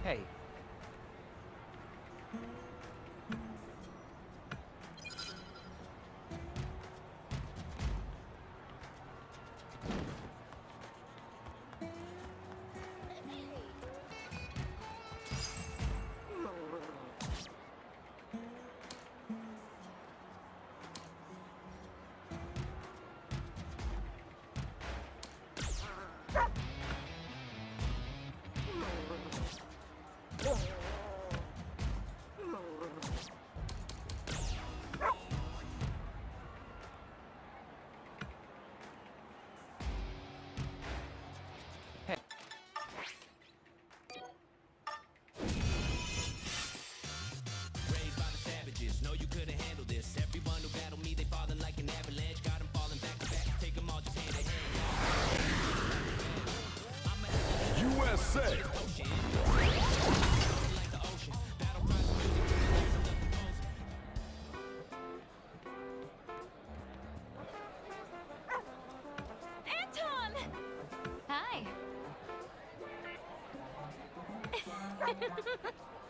Hey. Raised by the savages, know you couldn't handle this. Everyone who battled me, they falling like an avalanche. Got them falling back to back, take them all just hand in hand. USA. Like the ocean, battle cries and music, Anton! Hi.